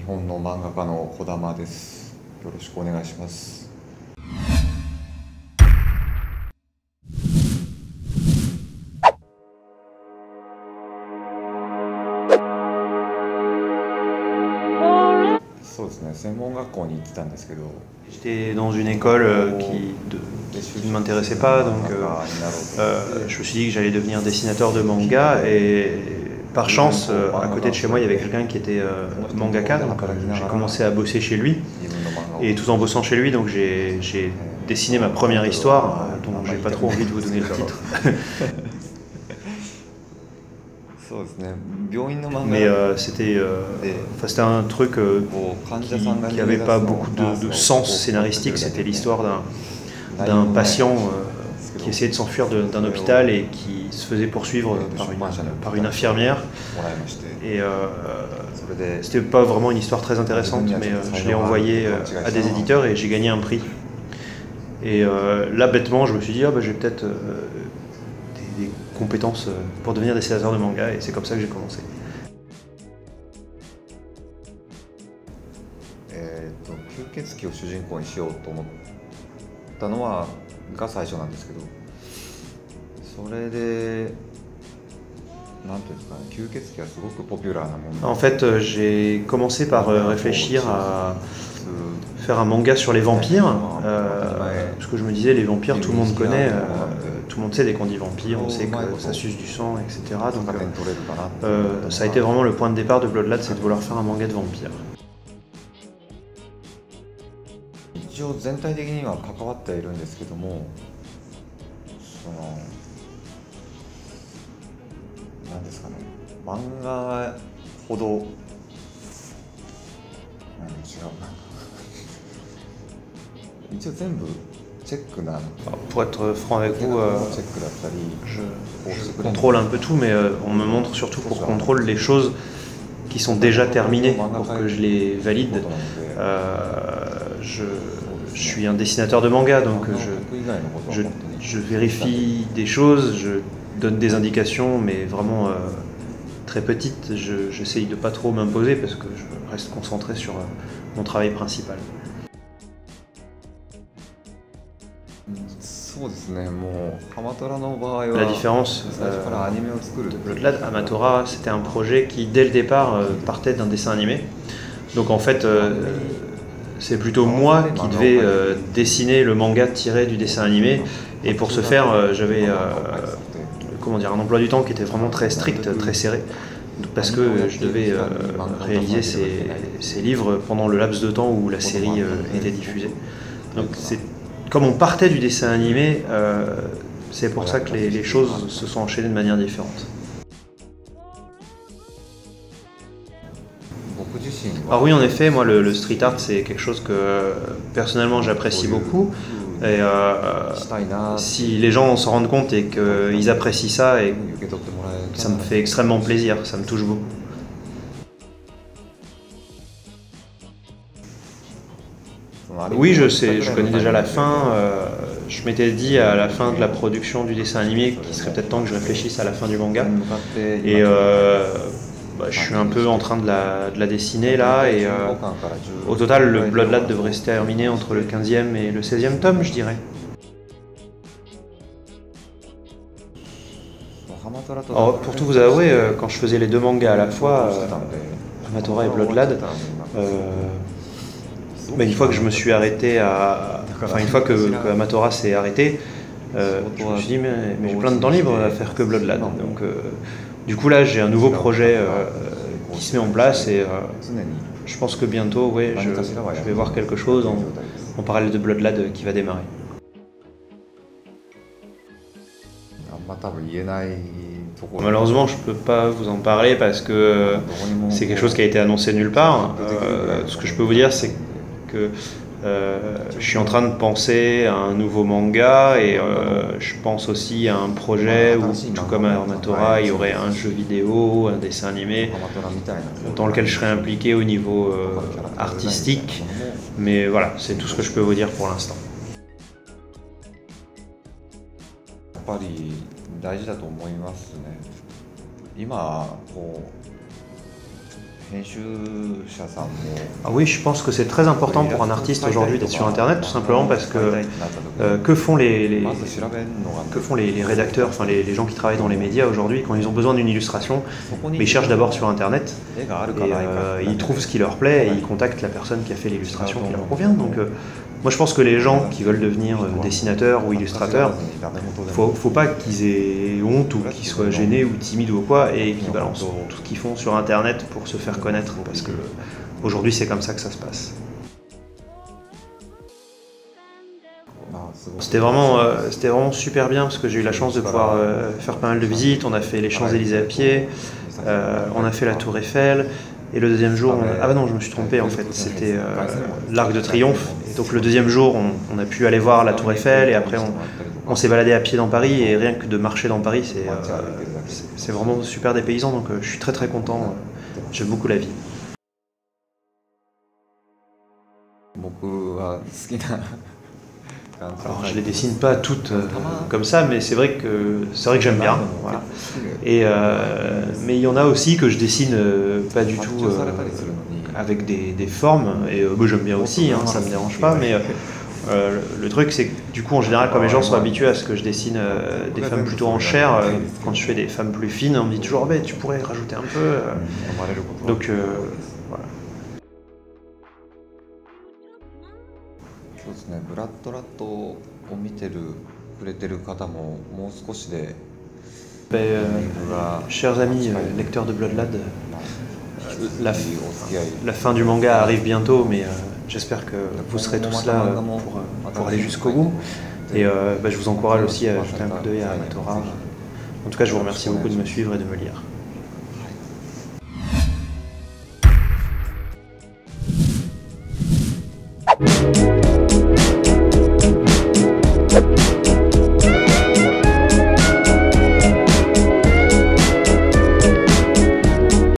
本の漫画家の児玉です。よろしくお願いします。そうですね、専門学校に行ってたんですけど。 J'étais dans une école qui ne m'intéressait pas, donc je me suis dit que j'allais devenir dessinateur de manga et par chance, à côté de chez moi, il y avait quelqu'un qui était mangaka, donc j'ai commencé à bosser chez lui et tout en bossant chez lui, donc j'ai dessiné ma première histoire, dont j'ai pas trop envie de vous donner le titre. Mais c'était un truc qui n'avait pas beaucoup de sens scénaristique. C'était l'histoire d'un patient qui essayait de s'enfuir d'un hôpital et qui se faisait poursuivre par une infirmière. Et c'était pas vraiment une histoire très intéressante, mais je l'ai envoyé à des éditeurs et j'ai gagné un prix. Et là, bêtement, je me suis dit, ah, bah, j'ai peut-être des compétences pour devenir dessinateur de manga, et c'est comme ça que j'ai commencé. 吸血鬼を主人公にしようと思ったのが最初なんですけど、それでなんていうんですかね、吸血鬼はすごくポピュラーなもの。En fait, j'ai commencé par réfléchir à faire un manga sur les vampires, parce que je me disais les vampires tout le monde connaît, tout le monde sait dès qu'on dit vampire, on sait que ça suce du sang, etc. Donc ça a été vraiment le point de départ de Bloodlad, c'est de vouloir faire un manga de vampires. 一応全体的には関わっているんですけども、なんですかね、漫画ほど違うな。一応全部チェックな。 Pour être franc avec vous, je contrôle un peu tout, mais on me montre surtout pour contrôle les choses qui sont déjà terminées pour que je les valide. Je suis un dessinateur de manga, donc je vérifie des choses, je donne des indications, mais vraiment très petites. J'essaye de pas trop m'imposer parce que je reste concentré sur mon travail principal. La différence de Bloodlad, Hamatora, c'était un projet qui dès le départ partait d'un dessin animé. Donc en fait, c'est plutôt moi qui devais dessiner le manga tiré du dessin animé, et pour ce faire j'avais un emploi du temps qui était vraiment très strict, très serré, parce que je devais réaliser ces livres pendant le laps de temps où la série était diffusée. Donc comme on partait du dessin animé, c'est pour ça que les choses se sont enchaînées de manière différente. Alors oui, en effet, moi le street art c'est quelque chose que personnellement j'apprécie beaucoup, et si les gens s'en rendent compte et qu'ils apprécient ça, et ça me fait extrêmement plaisir, ça me touche beaucoup. Oui, je sais, je connais déjà la fin. Je m'étais dit à la fin de la production du dessin animé qu'il serait peut-être temps que je réfléchisse à la fin du manga. Et je suis un peu en train de la dessiner là, et au total le Bloodlad devrait se terminer entre le 15e et le 16e tome, je dirais. Alors, pour tout vous avouer, quand je faisais les deux mangas à la fois, Hamatora et Bloodlad, une fois que je me suis arrêté une fois que Hamatora s'est arrêté, je me suis dit mais j'ai plein de temps libre à faire que Bloodlad. Donc du coup là j'ai un nouveau projet qui se met en place, et je pense que bientôt je vais voir quelque chose en parallèle de Bloodlad qui va démarrer. Malheureusement je peux pas vous en parler parce que c'est quelque chose qui a été annoncé nulle part. Ce que je peux vous dire c'est que je suis en train de penser à un nouveau manga, et je pense aussi à un projet où, tout comme à Hamatora, il y aurait un jeu vidéo, un dessin animé dans lequel je serais impliqué au niveau artistique, mais voilà, c'est tout ce que je peux vous dire pour l'instant. 編集者さんも Ah oui, je pense que c'est très important pour un artiste aujourd'hui d'être sur Internet, tout simplement parce que font les rédacteurs, enfin les gens qui travaillent dans les médias aujourd'hui quand ils ont besoin d'une illustration, mais ils cherchent d'abord sur Internet et ils trouvent ce qui leur plaît et ils contactent la personne qui a fait l'illustration qui leur convient. Donc moi je pense que les gens qui veulent devenir dessinateurs ou illustrateurs, faut pas qu'ils aient honte ou qu'ils soient gênés ou timides ou quoi et qu'ils balancent tout ce qu'ils font sur Internet pour se faire connaître parce que aujourd'hui c'est comme ça que ça se passe. C'était vraiment super bien parce que j'ai eu la chance de pouvoir faire pas mal de visites. On a fait les Champs-Élysées à pied, on a fait la Tour Eiffel. Et le deuxième jour, ah bah non, je me suis trompé en fait, c'était l'Arc de Triomphe. Et donc le deuxième jour, on a pu aller voir la Tour Eiffel et après on s'est baladé à pied dans Paris et rien que de marcher dans Paris, c'est vraiment super dépaysant. Donc je suis très très content, j'aime beaucoup la ville. Alors je les dessine pas toutes comme ça, mais c'est vrai que j'aime bien. Voilà. Mais il y en a aussi que je dessine pas du tout avec des formes, et j'aime bien aussi, hein, ça me dérange pas, mais le truc c'est que du coup en général comme les gens sont habitués à ce que je dessine des femmes plutôt en chair, quand je fais des femmes plus fines on me dit toujours tu pourrais rajouter un peu, donc voilà. そうですね、ブラッドラットを見てくれてる方ももう少しで Chers amis lecteurs de Bloodlad, la fin du manga arrive bientôt, mais j'espère que vous serez tous là pour aller jusqu'au bout. Et je vous encourage aussi à jeter un coup d'œil à Amatora. En tout cas, je vous remercie beaucoup de me suivre et de me lire.